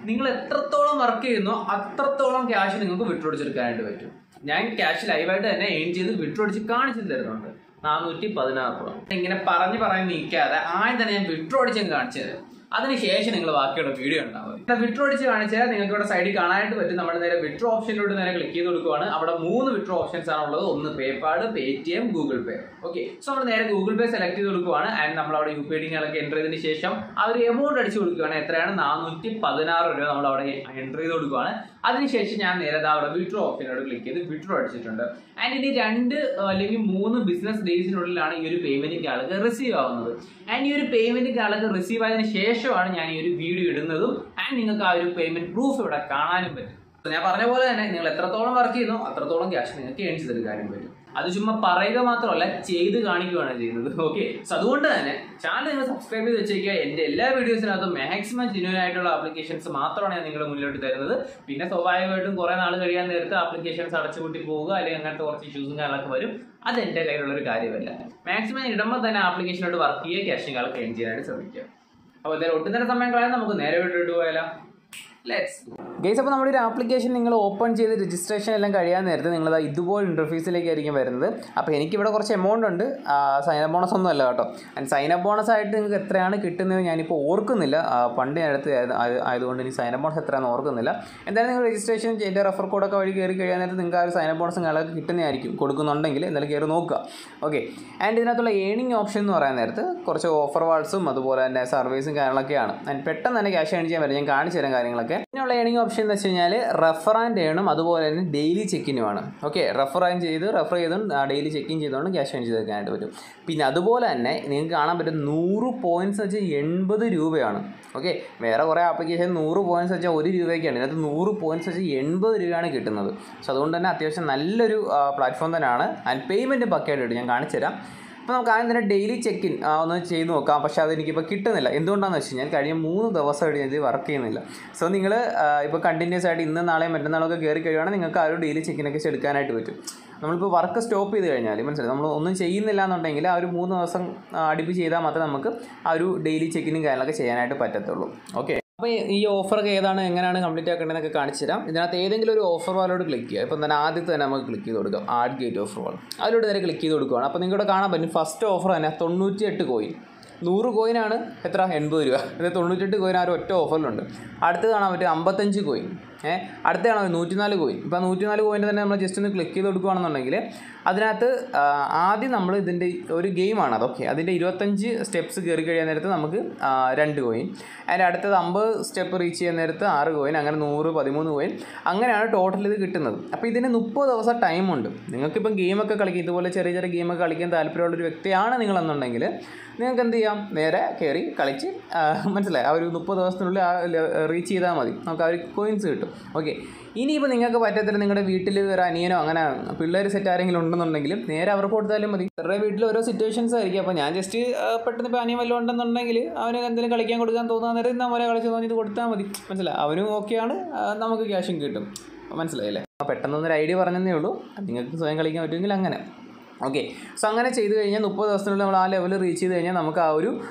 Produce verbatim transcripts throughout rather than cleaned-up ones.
നിങ്ങൾ എത്രത്തോളം വർക്ക് ചെയ്യുന്നോ അത്രത്തോളം ക്യാഷ് നിങ്ങൾക്ക് വിഡ്രോ അടിച്ചെടുക്കാനായിട്ട് പറ്റും. ഞാൻ ക്യാഷ് ലൈവായിട്ട് തന്നെ എയിം ചെയ്ത് വിഡ്രോ അടിച്ച് കാണിച്ചു തരുന്നുണ്ട്. നാനൂറ്റി പതിനാറ് രൂപ ഇങ്ങനെ പറഞ്ഞ് പറഞ്ഞ് നീക്കാതെ ആദ്യം തന്നെ ഞാൻ വിഡ്രോ അടിച്ച് കാണിച്ചു തരാം. അതിനുശേഷം നിങ്ങൾ ബാക്കിയുള്ള വീഡിയോ ഉണ്ടാവും. വിഡ്രോ അടിച്ച് കാണിച്ചാൽ നിങ്ങൾക്ക് ഇവിടെ സൈഡിൽ കാണാനായിട്ട് പറ്റും. നമ്മൾ നേരെ വിഡ്രോ ഓപ്ഷനിലോട്ട് നേരെ ക്ലിക്ക് ചെയ്ത് കൊടുക്കുവാണ്. അവിടെ മൂന്ന് വിഡ്രോ ഓപ്ഷൻസ് ആണ് ഉള്ളത്. ഒന്ന് പേപാഡ്, Paytm, Google Pay. Okay, so നമ്മൾ നേരെ ഗൂഗിൾ പേ സെലക്ട് ചെയ്ത് കൊടുക്കുവാണ്. ആൻഡ് നമ്മൾ അവിടെ യു പി ഐ ഡിങ്ങളൊക്കെ എൻ്റർ ചെയ്തതിന് ശേഷം ആ ഒരു എമൗണ്ട് അടിച്ച് കൊടുക്കുകയാണ്. എത്രയാണ്? നാനൂറ്റി പതിനാറ് രൂപ നമ്മൾ അവിടെ എൻ്റർ ചെയ്ത് കൊടുക്കുവാണ്. അതിനുശേഷം ഞാൻ നേരെ അവിടെ വിഡ്രോ ഓപ്ഷനോട് ക്ലിക്ക് ചെയ്ത് വിഡ്രോ അടിച്ചിട്ടുണ്ട്. ആൻഡ് ഇനി രണ്ട് അല്ലെങ്കിൽ മൂന്ന് ബിസിനസ് ഡേയ്സിനുള്ളിലാണ് ഈ ഒരു പേയ്മെന്റ് ആൾക്ക് റിസീവ് ആവുന്നത്. ആൻഡ് ഈ ഒരു പേയ്മെന്റ് ആൾക്ക് റിസീവ് ആയതിനു ശേഷമാണ് ഞാൻ ഈ ഒരു വീഡിയോ ഇടുന്നതും ആൻഡ് നിങ്ങൾക്ക് ആ ഒരു പേയ്മെന്റ് പ്രൂഫ് ഇവിടെ കാണാനും പറ്റും. ഞാൻ പറഞ്ഞ പോലെ തന്നെ നിങ്ങൾ എത്രത്തോളം വർക്ക് ചെയ്യുന്നോ അത്രത്തോളം ക്യാഷ് നിങ്ങൾക്ക് ഏൺ ചെയ്തെടുക്കാനും പറ്റും. അത് ചുമ്മാ പറയുക മാത്രമല്ല, ചെയ്ത് കാണിക്കുകയാണ് ചെയ്യുന്നത്. ഓക്കെ, സോ അതുകൊണ്ട് തന്നെ ചാനൽ നിങ്ങൾ സബ്സ്ക്രൈബ് ചെയ്ത് വെച്ചേക്കുക. എൻ്റെ എല്ലാ വീഡിയോസിനകത്തും മാക്സിമം ജെന്യുവൻ ആയിട്ടുള്ള ആപ്ലിക്കേഷൻസ് മാത്രമാണ് ഞാൻ നിങ്ങളുടെ മുന്നിലോട്ട് തരുന്നത്. പിന്നെ സ്വാഭാവികമായിട്ടും കുറെ നാൾ കഴിയാൻ നേരത്തെ ആപ്ലിക്കേഷൻസ് അടച്ചുപൂട്ടി പോവുക അല്ലെങ്കിൽ അങ്ങനത്തെ കുറച്ച് ഇഷ്യൂസും കാര്യങ്ങളൊക്കെ വരും. അത് എൻ്റെ കയ്യിലുള്ളൊരു കാര്യമല്ല. മാക്സിമം ഇടുമ്പോൾ തന്നെ ആപ്ലിക്കേഷനോട് വർക്ക് ചെയ്യുക, ക്യാഷും കാലൊക്കെ ഏൺ ചെയ്യാനായിട്ട് ശ്രമിക്കുക. അപ്പോൾ എന്തായാലും ഒട്ടും തന്നെ സമയം കളയാൻ നമുക്ക് നേരെ വിട്ടിട്ട് പോയാലോ. ഗൈസ്, അപ്പോൾ നമ്മുടെ ഒരു ആപ്ലിക്കേഷൻ നിങ്ങൾ ഓപ്പൺ ചെയ്ത് രജിസ്ട്രേഷൻ എല്ലാം കഴിയാൻ നേരത്തെ നിങ്ങൾ ഇതുപോലെ ഇൻ്റർഫേസിലേക്കായിരിക്കും വരുന്നത്. അപ്പോൾ എനിക്കിവിടെ കുറച്ച് എമൗണ്ട് ഉണ്ട്. സൈനപ്പ് ബോണസ് ഒന്നും അല്ല കേട്ടോ. ആൻഡ് സൈനപ്പ് ബോണസ് ആയിട്ട് നിങ്ങൾക്ക് എത്രയാണ് കിട്ടുന്നത് ഞാനിപ്പോൾ ഓർക്കുന്നില്ല. പണ്ട് ഞാൻ അടുത്ത് ആയതുകൊണ്ട് ഇനി സൈനപ്പ് ബോണസ് എത്രയാണെന്ന് ഓർക്കുന്നില്ല. എന്തായാലും നിങ്ങൾ രജിസ്ട്രേഷൻ ചെയ്ത റെഫർ കോഡൊക്കെ വഴി കയറി കഴിയാൻ നേരത്തെ നിങ്ങൾക്ക് ആ ഒരു സൈനപ്പ് ബോണസും കാര്യങ്ങളൊക്കെ കിട്ടുന്നതായിരിക്കും. കൊടുക്കുന്നുണ്ടെങ്കിൽ എന്തായാലും കയറി നോക്കുക. ഓക്കെ, ആൻഡ് ഇതിനകത്തുള്ള ഏണിംഗ് ഓപ്ഷൻ എന്ന് പറയാൻ നേരത്ത് കുറച്ച് ഓഫർ വാൾസും അതുപോലെ തന്നെ സർവീസും കാര്യങ്ങളൊക്കെയാണ്. ആൻഡ് പെട്ടെന്ന് തന്നെ ക്യാഷ് ഏൺ ചെയ്യാൻ പറ്റും. ഞാൻ കാണിച്ചു തരാം കാര്യങ്ങളൊക്കെ. ഇതിനുള്ള ഏണിംഗ് ഓപ്ഷൻ എന്ന് വെച്ച് കഴിഞ്ഞാൽ റെഫർ ആൻഡ് ഏണും അതുപോലെ തന്നെ ഡെയിലി ചെക്കിനുമാണ്. ഓക്കെ, റെഫർ ആൻഡ് ചെയ്ത് റെഫർ ചെയ്തും ഡെയിലി ചെക്കിൻ ചെയ്തുകൊണ്ട് ക്യാഷ് ഏൺ ചെയ്തെടുക്കാനായിട്ട് പറ്റും. പിന്നെ അതുപോലെ തന്നെ നിങ്ങൾക്ക് കാണാൻ പറ്റും നൂറ് പോയിന്റ്സ് വെച്ച് എൺപത് രൂപയാണ്. ഓക്കെ, വേറെ കുറേ ആപ്ലിക്കേഷൻ നൂറ് പോയിന്റ്സ് വെച്ചാൽ ഒരു രൂപയ്ക്കാണ്. ഇതിനകത്ത് നൂറ് പോയിന്റ്സ് വെച്ച് എൺപത് രൂപയാണ് കിട്ടുന്നത്. സോ അതുകൊണ്ട് തന്നെ അത്യാവശ്യം നല്ലൊരു പ്ലാറ്റ്ഫോം തന്നെയാണ്. ആൻഡ് പേയ്മെൻറ്റ് പക്കയായിട്ട് കിട്ടും. ഞാൻ കാണിച്ചു തരാം. അപ്പോൾ നമുക്ക് ആദ്യം തന്നെ ഡെയിലി ചെക്കിൻ ഒന്ന് ചെയ്ത് നോക്കാം. പക്ഷേ അതെനിക്കിപ്പോൾ കിട്ടുന്നില്ല. എന്തുകൊണ്ടാണെന്ന് വെച്ച് കഴിഞ്ഞാൽ കഴിഞ്ഞ മൂന്ന് ദിവസമായിട്ട് ഇത് വർക്ക് ചെയ്യുന്നില്ല. സോ നിങ്ങൾ ഇപ്പോൾ കണ്ടിന്യൂസ് ആയിട്ട് ഇന്ന് നാളെയും മറ്റന്നാളൊക്കെ കയറി കഴിയുകയാണെങ്കിൽ നിങ്ങൾക്ക് ആ ഒരു ഡെയിലി ചെക്കിനൊക്കെ എടുക്കാനായിട്ട് പറ്റും. നമ്മളിപ്പോൾ വർക്ക് സ്റ്റോപ്പ് ചെയ്ത് കഴിഞ്ഞാൽ മനസ്സിലായി, നമ്മൾ ഒന്നും ചെയ്യുന്നില്ല എന്നുണ്ടെങ്കിൽ ആ ഒരു മൂന്ന് ദിവസം അടുപ്പിച്ച് ചെയ്താൽ മാത്രമേ നമുക്ക് ആ ഒരു ഡെയിലി ചെക്കിനും കാര്യങ്ങളൊക്കെ ചെയ്യാനായിട്ട് പറ്റത്തുള്ളൂ. ഓക്കെ, അപ്പോൾ ഈ ഓഫറൊക്കെ ഏതാണ് എങ്ങനെയാണ് കംപ്ലീറ്റ് ആക്കേണ്ടതെന്നൊക്കെ കാണിച്ചു തരാം. ഇതിനകത്ത് ഏതെങ്കിലും ഒരു ഓഫർ വാളോട് ക്ലിക്ക് ചെയ്യുക. ഇപ്പം തന്നെ ആദ്യത്തെ തന്നെ നമുക്ക് ക്ലിക്ക് ചെയ്ത് കൊടുക്കാം. ആഡ് ഗേറ്റ് ഓഫർ വാൾ അതിലൂടെ നേരെ ക്ലിക്ക് ചെയ്ത് കൊടുക്കുകയാണ്. അപ്പോൾ നിങ്ങളുടെ കാണാൻ പറ്റും ഫസ്റ്റ് ഓഫർ തന്നെ തൊണ്ണൂറ്റി എട്ട് കോയിൻ. നൂറ് കോയിനാണ് എത്ര? എൺപത് രൂപ. ഇത് തൊണ്ണൂറ്റെട്ട് കോയിൻ ആ ഒരു ഒറ്റ ഓഫറിലുണ്ട്. അടുത്ത് കാണാൻ പറ്റും അമ്പത്തഞ്ച് കോയിൻ. ഏഹ് അടുത്ത കാണാൻ നൂറ്റിനാല് കോയിൻ. ഇപ്പോൾ നൂറ്റിനാല് കോയിൻ്റെ തന്നെ നമ്മൾ ജസ്റ്റ് ഒന്ന് ക്ലിക്ക് ചെയ്ത് കൊടുക്കുകയാണെന്നുണ്ടെങ്കിൽ അതിനകത്ത് ആദ്യം നമ്മൾ ഇതിൻ്റെ ഒരു ഗെയിമാണ് അത്. ഓക്കെ, അതിൻ്റെ ഇരുപത്തഞ്ച് സ്റ്റെപ്സ് കയറി കഴിയാൻ നേരത്ത് നമുക്ക് രണ്ട് കോയിൻ. അതിൻ്റെ അടുത്തത് അമ്പത് സ്റ്റെപ്പ് റീച്ച് ചെയ്യാൻ നേരത്ത് ആറ് കോയിൻ. അങ്ങനെ നൂറ് പതിമൂന്ന് കോയിൻ. അങ്ങനെയാണ് ടോട്ടൽ ഇത് കിട്ടുന്നത്. അപ്പോൾ ഇതിന് മുപ്പത് ദിവസം ടൈമുണ്ട്. നിങ്ങൾക്കിപ്പം ഗെയിമൊക്കെ കളിക്കും, ഇതുപോലെ ചെറിയ ചെറിയ ഗെയിമൊക്കെ കളിക്കാൻ താല്പര്യമുള്ളൊരു വ്യക്തിയാണ് നിങ്ങളെന്നുണ്ടെങ്കിൽ നിങ്ങൾക്ക് എന്ത് ചെയ്യാം, നേരെ കയറി കളിച്ച് മനസ്സിലായി ആ ഒരു മുപ്പത് ദിവസത്തിനുള്ളിൽ ആ റീച്ച് ചെയ്താൽ മതി. നമുക്ക് ആ ഒരു കോയിൻസ് കിട്ടും. ഓക്കെ, ഇനിയിപ്പോൾ നിങ്ങൾക്ക് പറ്റത്തില്ല, നിങ്ങളുടെ വീട്ടിൽ ഒരു അനിയനോ അങ്ങനെ പിള്ളേർ സെറ്റ് ആരെങ്കിലും ഉണ്ടെന്നുണ്ടെങ്കിൽ നേരെ അവർക്ക് കൊടുത്താലും മതി. അവരുടെ വീട്ടിൽ ഓരോ സിറ്റുവേഷൻസ് ആയിരിക്കും. അപ്പോൾ ഞാൻ ജസ്റ്റ് പെട്ടെന്ന് ഇപ്പോൾ അനിയൻ വല്ലതും ഉണ്ടെന്നുണ്ടെങ്കിൽ അവന് എന്തെങ്കിലും കളിക്കാൻ കൊടുക്കാൻ തോന്നുന്ന നേരം നമ്മളെ കളിച്ച് തോന്നിയത് കൊടുത്താൽ മതി. മനസ്സിലായി, അവനും ഓക്കെയാണ്, നമുക്ക് ക്യാഷും കിട്ടും. മനസ്സിലായില്ലേ? പെട്ടെന്നൊന്നൊരു ഐഡിയ പറഞ്ഞതേ ഉള്ളൂ. നിങ്ങൾക്ക് സ്വയം കളിക്കാൻ പറ്റുമെങ്കിൽ അങ്ങനെ. ഓക്കെ, സോ അങ്ങനെ ചെയ്ത് കഴിഞ്ഞാൽ മുപ്പത് ദിവസത്തിനുള്ളിൽ നമ്മൾ ആ ലെവൽ റീച്ച് ചെയ്ത് കഴിഞ്ഞാൽ നമുക്ക് ആ ഒരു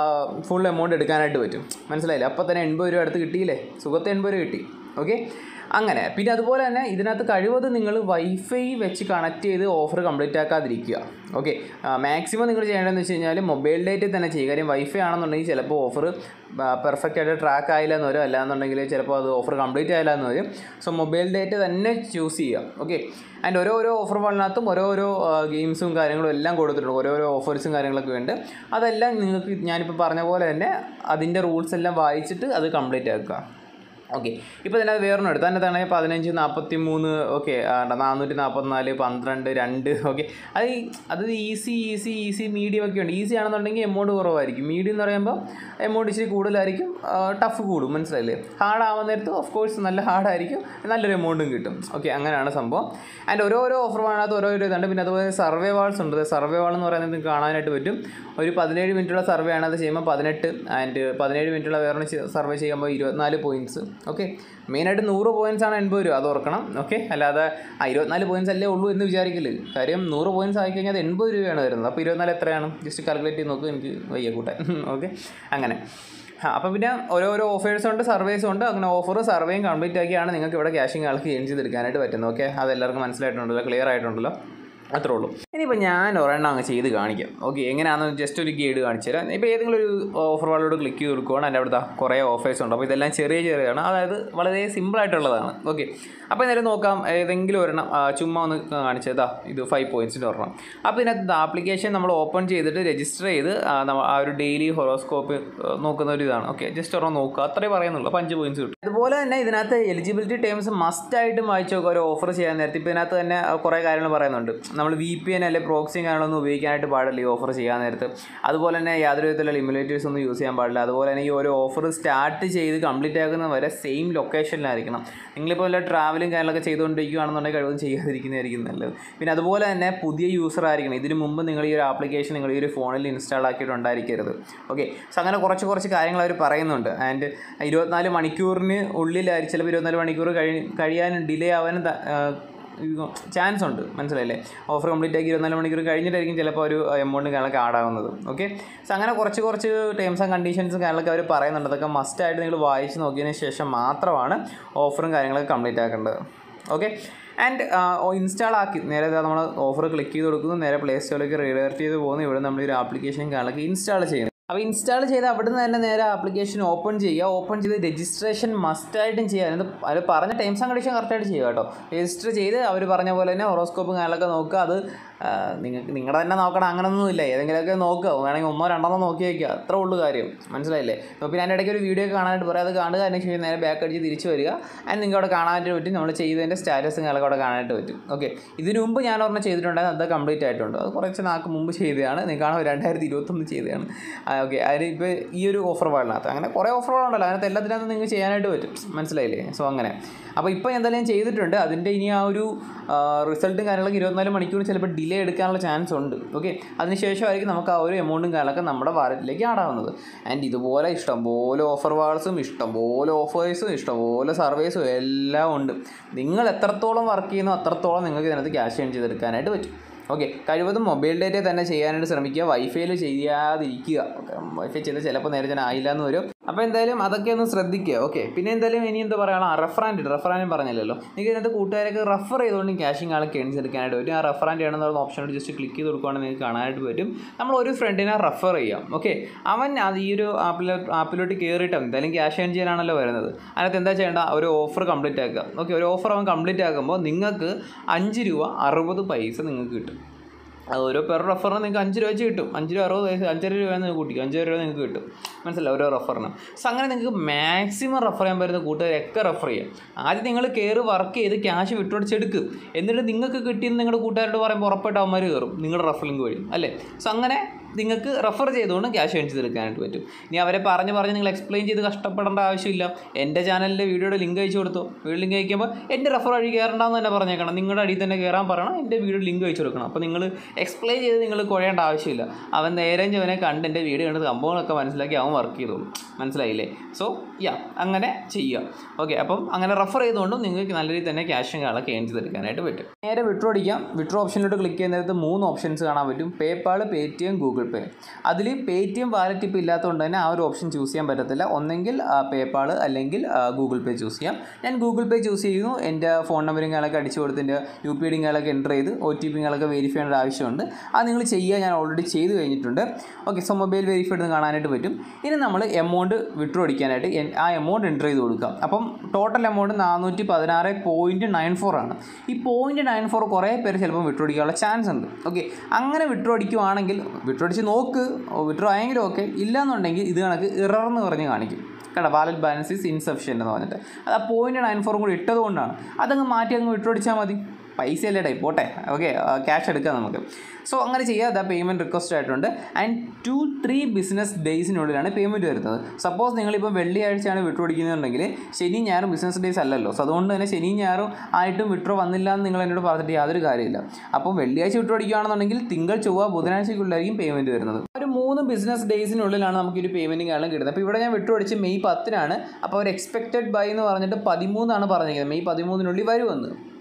ഫുൾ എമൗണ്ട് എടുക്കാനായിട്ട് പറ്റും. മനസ്സിലായില്ലേ? അപ്പോൾ തന്നെ എൺപത് രൂപ അടുത്ത് കിട്ടിയില്ലേ? സുഖത്തെ എൺപത് രൂപ കിട്ടി. ഓക്കെ, അങ്ങനെ. പിന്നെ അതുപോലെ തന്നെ ഇതിനകത്ത് കഴിവതും നിങ്ങൾ വൈഫൈ വെച്ച് കണക്ട് ചെയ്ത് ഓഫർ കംപ്ലീറ്റ് ആക്കാതിരിക്കുക. ഓക്കെ, മാക്സിമം നിങ്ങൾ ചെയ്യേണ്ടതെന്ന് വെച്ച് കഴിഞ്ഞാൽ മൊബൈൽ ഡേറ്റിൽ തന്നെ ചെയ്യുക. കാര്യം വൈഫൈ ആണെന്നുണ്ടെങ്കിൽ ചിലപ്പോൾ ഓഫർ പെർഫെക്റ്റ് ആയിട്ട് ട്രാക്ക് ആയില്ല എന്ന് വരും, അല്ലാന്നുണ്ടെങ്കിൽ ചിലപ്പോൾ അത് ഓഫർ കംപ്ലീറ്റ് ആയില്ല എന്ന് വരും. സോ മൊബൈൽ ഡേറ്റ് തന്നെ ചൂസ് ചെയ്യുക. ഓക്കെ, ആൻഡ് ഓരോരോ ഓഫർ വാളിനകത്തും ഓരോരോ ഗെയിംസും കാര്യങ്ങളും എല്ലാം കൊടുത്തിട്ടുണ്ട്, ഓരോരോ ഓഫേഴ്സും കാര്യങ്ങളൊക്കെ ഉണ്ട്. അതെല്ലാം നിങ്ങൾക്ക് ഞാനിപ്പോൾ പറഞ്ഞ പോലെ തന്നെ അതിൻ്റെ റൂൾസ് എല്ലാം വായിച്ചിട്ട് അത് കംപ്ലീറ്റ് ആക്കുക. ഓക്കെ, ഇപ്പോൾ തന്നെ അത് വേറൊന്നും എടുത്തു അതിനകത്താണ് പതിനഞ്ച് നാൽപ്പത്തി മൂന്ന് ഓക്കെ നാനൂറ്റി നാൽപ്പത്തിനാല് പന്ത്രണ്ട് രണ്ട്. ഓക്കെ, അത് അത് ഈസി ഈസി ഈസി മീഡിയം ഒക്കെ ഉണ്ട്. ഈസി ആണെന്നുണ്ടെങ്കിൽ എമൗണ്ട് കുറവായിരിക്കും. മീഡിയം എന്ന് പറയുമ്പോൾ എമൗണ്ട് ഇച്ചിരി കൂടുതലായിരിക്കും, ടഫ് കൂടും. മനസ്സിലായില്ലേ? ഹാർഡ് ആവുന്ന നേരത്ത് ഓഫ് കോഴ്സ് നല്ല ഹാർഡായിരിക്കും, നല്ലൊരു എമൗണ്ടും കിട്ടും. ഓക്കെ, അങ്ങനെയാണ് സംഭവം. ആൻഡ് ഓരോരോ ഓഫർ വേണത് ഓരോരോ ഇതുണ്ട്. പിന്നെ അതുപോലെ സർവേ വാൾസ് ഉണ്ട്. സർവേ വാൾ എന്ന് പറയുന്നത് നിങ്ങൾക്ക് കാണാനായിട്ട് പറ്റും. ഒരു പതിനേഴ് മിനിറ്റുള്ള സർവേ ആണ്. അത് ചെയ്യുമ്പോൾ പതിനെട്ട് ആൻഡ് പതിനേഴ് മിനിറ്റുള്ള വേറെ സർവേ ചെയ്യുമ്പോൾ ഇരുപത്തിനാല് പോയിൻറ്റ്സ്. ഓക്കെ, മെയിനായിട്ട് നൂറ് പോയിൻറ്റ്സ് ആണ് എൺപത് രൂപ, അത് ഓർക്കണം. ഓക്കെ, അല്ലാതെ ആ ഇരുപത്തിനാല് പോയിൻറ്റ്സ് അല്ലേ ഉള്ളൂ എന്ന് വിചാരിക്കില്ല. കാര്യം നൂറ് പോയിൻറ്റ്സ് ആയിക്കഴിഞ്ഞാൽ അത് എൺപത് രൂപയാണ് വരുന്നത്. അപ്പോൾ ഇരുപത്തിനാല് എത്രയാണ്? ജസ്റ്റ് കാൽക്കുലേറ്റ് ചെയ്ത് നോക്കുക, എനിക്ക് വയ്യ കൂട്ടാൻ. ഓക്കെ, അങ്ങനെ. അപ്പോൾ പിന്നെ ഓരോരോ ഓഫേഴ്സ് ഉണ്ട്, സർവേസും ഉണ്ട്. അങ്ങനെ ഓഫർ സർവേയും കംപ്ലീറ്റ് ആക്കിയാണ് നിങ്ങൾക്ക് ഇവിടെ ക്യാഷിങ് ആൾക്ക് ഏൺ ചെയ്തെടുക്കാനായിട്ട് പറ്റുന്നത്. ഓക്കെ, അതെല്ലാവർക്കും മനസ്സിലായിട്ടുണ്ടല്ലോ, ക്ലിയർ ആയിട്ടുണ്ടല്ലോ, അത്രേ ഉള്ളൂ. ഇനിയിപ്പോൾ ഞാൻ ഒരെണ്ണം അങ്ങ് ചെയ്ത് കാണിക്കാം. ഓക്കെ, എങ്ങനെയാണെന്ന് ജസ്റ്റ് ഒരു ഗൈഡ് കാണിച്ചു തരാം. ഇപ്പോൾ ഏതെങ്കിലും ഒരു ഓഫർ വാളോട് ക്ലിക്ക് ചെയ്ത് കൊടുക്കുകയാണ്, എൻ്റെ അവിടുത്തെ കുറേ ഓഫേഴ്സ് ഉണ്ട്. അപ്പോൾ ഇതെല്ലാം ചെറിയ ചെറിയതാണ്, അതായത് വളരെ സിമ്പിളായിട്ടുള്ളതാണ്. ഓക്കെ, അപ്പോൾ എന്തായാലും നോക്കാം. ഏതെങ്കിലും ഒരെണ്ണം ചുമ്മാ ഒന്ന് കാണിച്ചതാ, ഇത് ഫൈവ് പോയിൻറ്റ്സിൻ്റെ ഒരെണ്ണം. അപ്പോൾ ഇതിനകത്ത് ആപ്ലിക്കേഷൻ നമ്മൾ ഓപ്പൺ ചെയ്തിട്ട് രജിസ്റ്റർ ചെയ്ത് ആ ഒരു ഡെയിലി ഹൊറോസ്കോപ്പ് നോക്കുന്ന ഒരു ഇതാണ്. ഓക്കെ, ജസ്റ്റ് ഒരെണ്ണം നോക്കുക, അത്രേ പറയുന്നുള്ളൂ. അപ്പോൾ അഞ്ച് പോയിൻറ്റ്സ് കിട്ടും. അതുപോലെ തന്നെ ഇതിനകത്ത് എലിജിബിലിറ്റി ടേംസ് മസ്റ്റായിട്ടും വായിച്ചു നോക്കുക. ഒരു ഓഫർ ചെയ്യാൻ നേരത്തെ ഇപ്പോൾ ഇതിനകത്ത് തന്നെ കുറേ കാര്യങ്ങൾ പറയുന്നുണ്ട്. നമ്മൾ വി പി എൻ അല്ലെങ്കിൽ പ്രോക്സിയും കാര്യങ്ങളൊന്നും ഉപയോഗിക്കാനായിട്ട് പാടില്ല ഈ ഓഫർ ചെയ്യാൻ നേരത്ത്. അതുപോലെ തന്നെ യാതൊരു വിധത്തിലുള്ള ഇമുലേറ്റേഴ്സ് ഒന്നും യൂസ് ചെയ്യാൻ പാടില്ല. അതുപോലെ തന്നെ ഈ ഒരു ഓഫർ സ്റ്റാർട്ട് ചെയ്ത് കംപ്ലീറ്റ് ആക്കുന്നത് വരെ സെയിം ലൊക്കേഷനിലായിരിക്കണം. നിങ്ങളിപ്പോൾ വല്ല ട്രാവലും കാര്യങ്ങളൊക്കെ ചെയ്തുകൊണ്ടിരിക്കുകയാണെന്നുണ്ടെങ്കിൽ കഴിവതും ചെയ്യാതിരിക്കുന്നതായിരിക്കും നല്ലത്. പിന്നെ അതുപോലെ തന്നെ പുതിയ യൂസർ ആയിരിക്കണം. ഇതിന് മുമ്പ് നിങ്ങൾ ഈ ഒരു ആപ്ലിക്കേഷൻ നിങ്ങൾ ഈ ഒരു ഫോണിൽ ഇൻസ്റ്റാൾ ആക്കിയിട്ടുണ്ടായിരിക്കരുത്. ഓക്കെ, സോ അങ്ങനെ കുറച്ച് കുറച്ച് കാര്യങ്ങൾ അവർ പറയുന്നുണ്ട്. ആൻഡ് ഇരുപത്തിനാല് മണിക്കൂറിന് ഉള്ളിലായിരിക്കും, ചിലപ്പോൾ ഇരുപത്തിനാല് മണിക്കൂർ കഴി കഴിയാനും ഡിലേ ആവാനും ചാൻസ് ഉണ്ട്, മനസ്സിലായില്ലേ? ഓഫർ കംപ്ലീറ്റ് ആക്കി ഇരുപത്തിനാല് മണിക്കൂർ കഴിഞ്ഞിട്ടായിരിക്കും ചിലപ്പോൾ ഒരു എമൗണ്ട് കാര്യങ്ങളൊക്കെ ആഡ് ആവുന്നത്. ഓക്കെ, സോ അങ്ങനെ കുറച്ച് കുറച്ച് ടേംസ് ആൻഡ് കണ്ടീഷൻസും കാര്യങ്ങളൊക്കെ അവർ പറയുന്നുണ്ട്. അതൊക്കെ മസ്റ്റായിട്ട് നിങ്ങൾ വായിച്ച് നോക്കിയതിന് ശേഷം മാത്രമാണ് ഓഫറും കാര്യങ്ങളൊക്കെ കംപ്ലീറ്റ് ആക്കേണ്ടത്. ഓക്കെ, ആൻഡ് ഇൻസ്റ്റാൾ ആക്കി നേരെ നമ്മൾ ഓഫർ ക്ലിക്ക് ചെയ്ത് കൊടുക്കുന്നു, നേരെ പ്ലേ സ്റ്റോറിലേക്ക് റീഡയറക്റ്റ് ചെയ്ത് പോകുന്നു. ഇവിടെ നമ്മൾ ഈ ഒരു ആപ്ലിക്കേഷൻ കാര്യങ്ങളൊക്കെ ഇൻസ്റ്റാൾ ചെയ്യുന്നു. അപ്പോൾ ഇൻസ്റ്റാൾ ചെയ്ത് അവിടെ നിന്ന് തന്നെ നേരെ ആപ്ലിക്കേഷൻ ഓപ്പൺ ചെയ്യുക. ഓപ്പൺ ചെയ്ത് രജിസ്ട്രേഷൻ മസ്റ്റായിട്ടും ചെയ്യുക. അത് അവർ പറഞ്ഞ ടേംസ് ആൻഡ് കണ്ടീഷൻ കറക്റ്റായിട്ട് ചെയ്യുക കേട്ടോ. രജിസ്റ്റർ ചെയ്ത് അവർ പറഞ്ഞ പോലെ തന്നെ ഹൊറോസ്കോപ്പും കാര്യങ്ങളൊക്കെ നോക്കുക. അത് നിങ്ങൾക്ക് നിങ്ങളുടെ തന്നെ നോക്കണം, അങ്ങനെയൊന്നുമില്ല. ഏതെങ്കിലുമൊക്കെ നോക്കുക, വേണമെങ്കിൽ ഒന്നോ രണ്ടെണ്ണോ നോക്കി വയ്ക്കുക, അത്രേ ഉള്ളൂ കാര്യം, മനസ്സിലായില്ലേ? അപ്പോൾ പിന്നെ അതിൻ്റെ ഇടയ്ക്ക് ഒരു വീഡിയോ കാണാനായിട്ട് പറയാം. അത് കാണുക, അതിന് ശേഷം നേരെ ബാക്ക് അടിച്ച് തിരിച്ച് വരിക. ആൻഡ് നിങ്ങൾക്ക് അവിടെ കാണാനായിട്ട് പറ്റും നമ്മൾ ചെയ്തതിൻ്റെ സ്റ്റാറ്റസും കാര്യങ്ങളൊക്കെ അവിടെ കാണാനായിട്ട് പറ്റും. ഓക്കെ, ഇതിനു മുമ്പ് ഞാൻ ഒരെണ്ണം ചെയ്തിട്ടുണ്ടായിരുന്നു, അത് കംപ്ലീറ്റ് ആയിട്ടുണ്ട്. അത് കുറച്ച് നാൾക്ക് മുമ്പ് ചെയ്തതാണ്, നിങ്ങൾ കാണാൻ രണ്ടായിരത്തി ഇരുപത്തൊന്ന് ചെയ്തതാണ്. ഓക്കെ, അതിന് ഇപ്പോൾ ഈ ഒരു ഓഫർ വാളിനകത്ത് അങ്ങനെ കുറേ ഓഫറുകളുണ്ടല്ലോ, അതിനകത്ത് എല്ലാത്തിനകത്തും നിങ്ങൾക്ക് ചെയ്യാനായിട്ട് പറ്റും, മനസ്സിലായില്ലേ? സോ അങ്ങനെ അപ്പോൾ ഇപ്പോൾ എന്തായാലും ചെയ്തിട്ടുണ്ട്. അതിൻ്റെ ഇനി ആ ഒരു റിസൾട്ടും കാര്യങ്ങളൊക്കെ ഇരുപത്തിനാല് മണിക്കൂർ ചിലപ്പോൾ ഡിലേ എടുക്കാനുള്ള ചാൻസ് ഉണ്ട്. ഓക്കെ, അതിനുശേഷമായിരിക്കും നമുക്ക് ആ ഒരു എമൗണ്ടും കാര്യങ്ങളൊക്കെ നമ്മുടെ വാലറ്റിലേക്ക് ആടാവുന്നത്. ആൻഡ് ഇതുപോലെ ഇഷ്ടംപോലെ ഓഫർ വാൾസും ഇഷ്ടംപോലെ ഓഫേഴ്സും ഇഷ്ടംപോലെ സർവീസും എല്ലാം ഉണ്ട്. നിങ്ങൾ എത്രത്തോളം വർക്ക് ചെയ്യുന്നോ അത്രത്തോളം നിങ്ങൾക്ക് ഇതിനകത്ത് ക്യാഷ് ഏൺ ചെയ്തെടുക്കാനായിട്ട് പറ്റും. ഓക്കെ, കഴിവതും മൊബൈൽ ഡേറ്റയിൽ തന്നെ ചെയ്യാനായിട്ട് ശ്രമിക്കുക, വൈഫൈയിൽ ചെയ്യാതിരിക്കുക. ഓക്കെ, വൈഫൈ ചെയ്താൽ ചിലപ്പോൾ നേരെ ഞാൻ ആയില്ല എന്ന് വരും. അപ്പോൾ എന്തായാലും അതൊക്കെ ഒന്ന് ശ്രദ്ധിക്കുക. ഓക്കെ, പിന്നെ എന്തായാലും ഇനി എന്താ പറയുക, റെഫറാൻഡ് റെഫറാൻഡും പറഞ്ഞില്ലല്ലോ. നിങ്ങൾക്ക് ഇതിനകത്ത് കൂട്ടുകാരൊക്കെ റെഫർ ചെയ്തുകൊണ്ട് ക്യാഷിങ് ആൾക്ക് ഏൺ ചെയ്തെടുക്കാനായിട്ട് പറ്റും. ആ റെഫറാൻഡ് ചെയ്യണമെന്നുള്ള ഓപ്ഷനോട് ജസ്റ്റ് ക്ലിക്ക് ചെയ്ത് കൊടുക്കുകയാണെങ്കിൽ നിങ്ങൾക്ക് കാണാനായിട്ട് പറ്റും. നമ്മൾ ഒരു ഫ്രണ്ടിനെ റെഫർ ചെയ്യാം. ഓക്കെ, അവൻ അത് ഈ ഒരു ആപ്പിലോ ആപ്പിലോട്ട് കയറിയിട്ട് എന്തായാലും ക്യാഷ് ഏൺ ചെയ്യാനാണല്ലോ വരുന്നത്. അതിനകത്ത് എന്താ ചെയ്യേണ്ട, ഒരു ഓഫർ കംപ്ലീറ്റ് ആക്കുക. ഓക്കെ, ഒരു ഓഫർ അവൻ കംപ്ലീറ്റ് ആക്കുമ്പോൾ നിങ്ങൾക്ക് അഞ്ച് രൂപ അറുപത് പൈസ നിങ്ങൾക്ക് കിട്ടും. അത് ഓരോ പെർ റെഫറിന് നിങ്ങൾക്ക് അഞ്ച് രൂപ വെച്ച് കിട്ടും. അഞ്ച് രൂപ അറുപത് പൈസ അഞ്ചര രൂപയാണ് നിങ്ങൾക്ക് കൂട്ടിക്കും, അഞ്ചര രൂപ നിങ്ങൾക്ക് കിട്ടും, മനസ്സിലായി, ഓരോ റെഫറിന്. സോ അങ്ങനെ നിങ്ങൾക്ക് മാക്സിമം റെഫർ ചെയ്യാൻ പറ്റുന്ന കൂട്ടുകാരൊക്കെ റെഫർ ചെയ്യാം. ആദ്യം നിങ്ങൾ കയറി വർക്ക് ചെയ്ത് ക്യാഷ് വിട്ടുപിടിച്ചെടുക്കും. എന്നിട്ട് നിങ്ങൾക്ക് കിട്ടിയെന്ന് നിങ്ങളുടെ കൂട്ടുകാരോട് പറയുമ്പോൾ ഉറപ്പായിട്ട് അവന്മാർ കയറും നിങ്ങളുടെ റെഫർ ലിങ്ക് വഴി, അല്ലേ? സോ അങ്ങനെ നിങ്ങൾക്ക് റെഫർ ചെയ്തുകൊണ്ട് ക്യാഷ് ഏൺ ചെയ്തെടുക്കാനായിട്ട് പറ്റും. ഇനി അവരെ പറഞ്ഞ് പറഞ്ഞ് നിങ്ങൾ എക്സ്പ്ലെയിൻ ചെയ്ത് കഷ്ടപ്പെടേണ്ട ആവശ്യമില്ല. എൻ്റെ ചാനലിൻ്റെ വീഡിയോയുടെ ലിങ്ക് അയച്ചു കൊടുത്തു. വീഡിയോ ലിങ്ക് അയക്കുമ്പോൾ എൻ്റെ റെഫർ വഴി കയറണ്ടെന്ന് തന്നെ പറഞ്ഞേക്കണം. നിങ്ങളുടെ അടിയിൽ തന്നെ കയറാൻ പറയണം, എൻ്റെ വീഡിയോ ലിങ്ക് അയച്ചു കൊടുക്കണം. അപ്പോൾ നിങ്ങൾ എക്സ്പ്ലെയിൻ ചെയ്ത് നിങ്ങൾ കുഴയേണ്ട ആവശ്യമില്ല. അവൻ നേരെ അവനെ കണ്ട് എൻ്റെ വീഡിയോ കണ്ട് സംഭവങ്ങളൊക്കെ മനസ്സിലാക്കി അവൻ വർക്ക് ചെയ്തോളും, മനസ്സിലായില്ലേ? സോ യാ അങ്ങനെ ചെയ്യുക. ഓക്കെ, അപ്പം അങ്ങനെ റെഫർ ചെയ്തുകൊണ്ടും നിങ്ങൾക്ക് നല്ല രീതിയിൽ തന്നെ ക്യാഷും കാര്യങ്ങളൊക്കെ ഏൺ ചെയ്തെടുക്കാനായിട്ട് പറ്റും. നേരെ വിഡ്രോ അടിക്കാം. വിഡ്രോ ഓപ്ഷനിലോട്ട് ക്ലിക്ക് ചെയ്യുന്നതിനകത്ത് മൂന്ന് ഓപ്ഷൻസ് കാണാൻ പറ്റും: പേപാൾ, പേടിഎം, ഗൂഗിൾ പേ. അതിൽ പേടിഎം വാലറ്റ് ഇപ്പോൾ ഇല്ലാത്തതുകൊണ്ട് തന്നെ ആ ഒരു ഓപ്ഷൻ ചൂസ് ചെയ്യാൻ പറ്റത്തില്ല. ഒന്നെങ്കിൽ പേപാൾ അല്ലെങ്കിൽ ഗൂഗിൾ പേ ചൂസ് ചെയ്യാം. ഞാൻ ഗൂഗിൾ പേ ചൂസ് ചെയ്യുന്നു. എൻ്റെ ഫോൺ നമ്പറും കാര്യങ്ങളൊക്കെ അടിച്ചു കൊടുത്തിൻ്റെ യു പി ഐ ഡി കാര്യങ്ങളൊക്കെ എൻ്റർ ചെയ്ത് ഒ ടി പി കാര്യങ്ങളൊക്കെ വെരിഫൈ ചെയ്യേണ്ട ആവശ്യമുണ്ട്. അത് നിങ്ങൾ ചെയ്യുക, ഞാൻ ഓൾറെഡി ചെയ്ത് കഴിഞ്ഞിട്ടുണ്ട്. ഓക്കെ, സോ മൊബൈൽ വെരിഫൈഡ് എന്ന് കാണാനായിട്ട് പറ്റും. ഇനി നമ്മൾ എമൗണ്ട് വിഡ്രോ അടിക്കാനായിട്ട് ആ എമൗണ്ട് എൻ്റർ ചെയ്ത് കൊടുക്കാം. അപ്പം ടോട്ടൽ എമൗണ്ട് നാനൂറ്റി പതിനാറ് പോയിൻറ്റ് നയൻ ഫോർ ആണ്. ഈ പോയിൻറ്റ് നയൻ ഫോർ കുറേ പേര് ചിലപ്പോൾ വിഡ്രോ അടിക്കാനുള്ള ചാൻസ് ഉണ്ട്. ഓക്കെ, അങ്ങനെ വിഡ്രോ അടിക്കുവാണെങ്കിൽ വിഡ്രോ അടിച്ച് നോക്ക്, വിഡ്രോ ആയെങ്കിലും ഓക്കെ, ഇല്ലയെന്നുണ്ടെങ്കിൽ ഇത് കണക്ക് ഇറർ എന്ന് പറഞ്ഞ് കാണിക്കും. കേട്ടോ, വാലറ്റ് ബാലൻസ് ഈസ് ഇൻസഫിഷ്യൻ്റ് എന്ന് പറഞ്ഞിട്ട്. അത് ആ പോയിൻറ്റ് നയൻ ഫോറും കൂടി ഇട്ടത് കൊണ്ടാണ്. അതങ്ങ് മാറ്റി അങ്ങ് വിഡ്രോ അടിച്ചാൽ മതി. പൈസ അല്ലേ ടൈപ്പ് പോട്ടെ. ഓക്കെ, ക്യാഷ് എടുക്കാം നമുക്ക്. സോ അങ്ങനെ ചെയ്യുക. അതാ പേയ്മെൻറ്റ് റിക്വസ്റ്റ് ആയിട്ടുണ്ട്. ആൻഡ് ടു ത്രീ ബിസിനസ് ഡേയ്സിനുള്ളിലാണ് പേയ്മെൻറ്റ് വരുന്നത്. സപ്പോസ് നിങ്ങളിപ്പോൾ വെള്ളിയാഴ്ചയാണ് വിഡ്രോ അടിക്കുന്നുണ്ടെങ്കിൽ ശനി ഞായറും ബിസിനസ് ഡേയ്സ് അല്ലല്ലോ. സോ അതുകൊണ്ട് തന്നെ ശനി ഞായറും ആയിട്ടും വിഡ്രോ വന്നില്ല എന്ന് നിങ്ങൾ എന്നോട് പറഞ്ഞിട്ട് യാതൊരു കാര്യമില്ല. അപ്പോൾ വെള്ളിയാഴ്ച വിഡ്രോ അടിക്കുകയാണെന്നുണ്ടെങ്കിൽ തിങ്കൾ, ചൊവ്വ, ബുധനാഴ്ചയ്ക്കുള്ളിലായിരിക്കും പേയ്മെൻറ്റ് വരുന്നത്. ഒരു മൂന്ന് ബിസിനസ് ഡേയ്സിനുള്ളിലാണ് നമുക്ക് ഒരു പേയ്മെൻറ്റ് കാരണം കിട്ടുന്നത്. അപ്പോൾ ഇവിടെ ഞാൻ വിഡ്രോ അടിച്ച് മെയ് പത്തിനാണ്. അപ്പോൾ അവർ എക്സ്പെക്റ്റഡ് ബൈ എന്ന് പറഞ്ഞിട്ട് പതിമൂന്നാണ് പറഞ്ഞിരിക്കുന്നത്. മെയ് പതിമൂന്നിനുള്ളിൽ വരുമെന്ന്.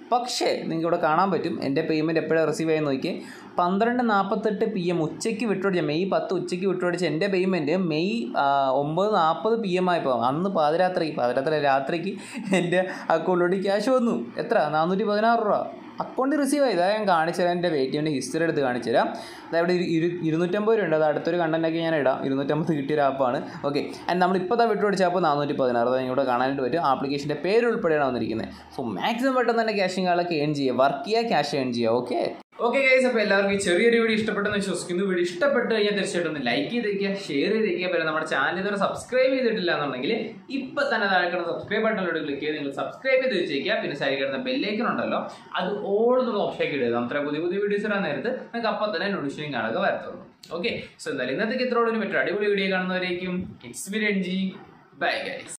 പക്ഷേ നിങ്ങൾക്ക് ഇവിടെ കാണാൻ പറ്റും എൻ്റെ പേയ്മെൻറ്റ് എപ്പോഴാണ് റിസീവ് ആയി നോക്കി പന്ത്രണ്ട് നാൽപ്പത്തെട്ട് പി എം ഉച്ചയ്ക്ക് വിട്ടുപിടിച്ച മെയ് പത്ത് ഉച്ചയ്ക്ക് വിട്ടുപിടിച്ച എൻ്റെ പേയ്മെൻറ്റ് മെയ് ഒമ്പത് നാൽപ്പത് പി എം ആയപ്പോൾ അന്ന് പാതിരാത്രി പാതിരാത്രി രാത്രിക്ക് എൻ്റെ അക്കൗണ്ടിലോട്ട് ക്യാഷ് വന്നു. എത്ര? നാനൂറ്റി പതിനാറ് രൂപ അക്കൗണ്ട് റിസീവ് ആയി. അതായത് ഞാൻ കാണിച്ചു തരാം, എൻ്റെ പേടിഎമ്മിൻ്റെ ഹിസ്റ്ററി എടുത്ത് കാണിച്ചു തരാം. അതായത് ഇരു ഇരുന്നൂറ്റമ്പത് രൂപ ഉണ്ട്. അത് അടുത്തൊരു കണ്ടൻറ്റൊക്കെ ഞാൻ ഇടാം. ഇരുന്നൂറ്റമ്പത് കിട്ടിയൊരു ആപ്പാണ്. ഓക്കെ, ആൻഡ് നമ്മളിപ്പോൾ തന്നെ വിട്ടുപിടിച്ചപ്പോൾ നാനൂറ്റി പതിനാറ് അത് ഇവിടെ കാണാനായിട്ട് പറ്റും. ആപ്ലിക്കേഷൻ്റെ പേര് ഉൾപ്പെടെയാണ് വന്നിരിക്കുന്നത്. സോ മാക്സിമം പെട്ടെന്ന് തന്നെ ക്യാഷും കാളൊക്കെ ഏൺ ചെയ്യുക, വർക്ക് ചെയ്യുക, ക്യാഷ് ഏൺ ചെയ്യുക. ഓക്കെ ഓക്കെ ഗൈസ്, അപ്പോൾ എല്ലാവർക്കും ഈ ചെറിയൊരു വീഡിയോ ഇഷ്ടപ്പെട്ടെന്ന് വിശ്വസിക്കുന്നു. വീഡിയോ ഇഷ്ടപ്പെട്ട് കഴിഞ്ഞാൽ തീർച്ചയായിട്ടും ഒന്ന് ലൈക്ക് ചെയ്തേക്കുക, ഷെയർ ചെയ്തേക്കുക. പിന്നെ നമ്മുടെ ചാനൽ ഇതുവരെ സബ്സ്ക്രൈബ് ചെയ്തിട്ടില്ല എന്നുണ്ടെങ്കിൽ ഇപ്പം തന്നെ താഴെ കിടന്ന സബ്സ്ക്രൈബ് ബട്ടണിലോട്ട് ക്ലിക്ക് ചെയ്ത് നിങ്ങൾ സബ്സ്ക്രൈബ് ചെയ്ത് വെച്ചേക്കുക. പിന്നെ സൈഡിൽ കിടന്ന ബെല്ലൈക്കൺ ഉണ്ടല്ലോ, അത് ഓൾ എന്നുള്ള ഓപ്ഷനൊക്കെ ഇടുക. നമ്മുടെ പുതിയ പുതിയ വീഡിയോസ് ഇടാൻ നേരത്ത് നിങ്ങൾക്ക് അപ്പം തന്നെ നോട്ടിഫിക്കേഷൻ കാണുക വരത്തുള്ളൂ. ഓക്കെ, സോ എന്തായാലും ഇന്നത്തേക്ക് ഇത്രയോട് ഒരു മറ്റൊരു അടിപൊളി വീഡിയോ കാണുന്നവരേക്കും it's me Ranji. Bye guys.